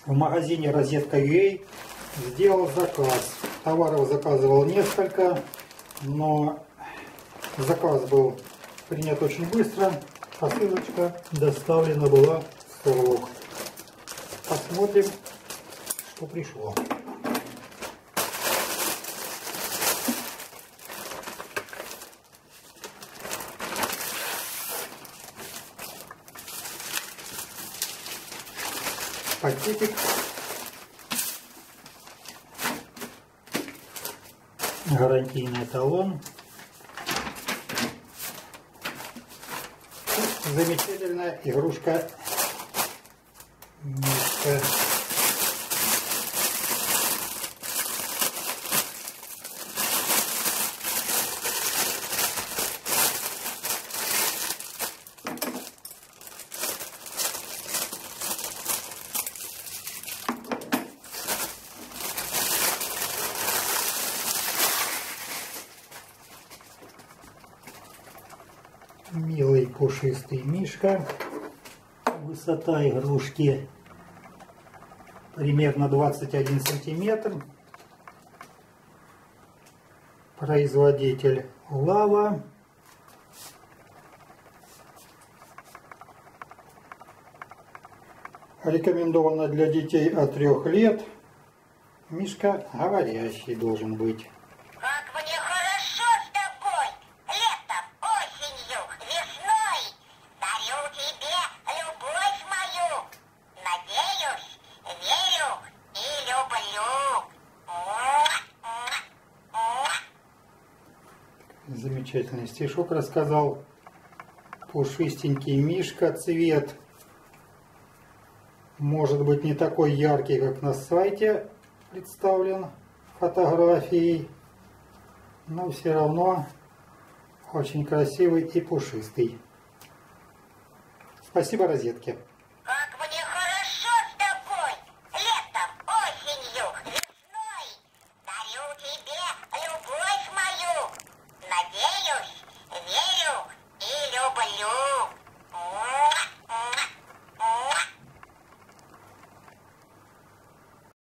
в магазине Розетка.ua сделал заказ. Товаров заказывал несколько, но заказ был принят очень быстро. Посылочка доставлена была в срок. Посмотрим, что пришло. Пакетик. Гарантийный талон. Замечательная игрушка мишка. Милый пушистый мишка. Высота игрушки примерно 21 сантиметр. Производитель Лава. Рекомендовано для детей от 3 лет. Мишка говорящий должен быть. Замечательный стишок рассказал. Пушистенький мишка, цвет может быть не такой яркий, как на сайте представлен фотографией, но все равно очень красивый и пушистый. Спасибо Розетке.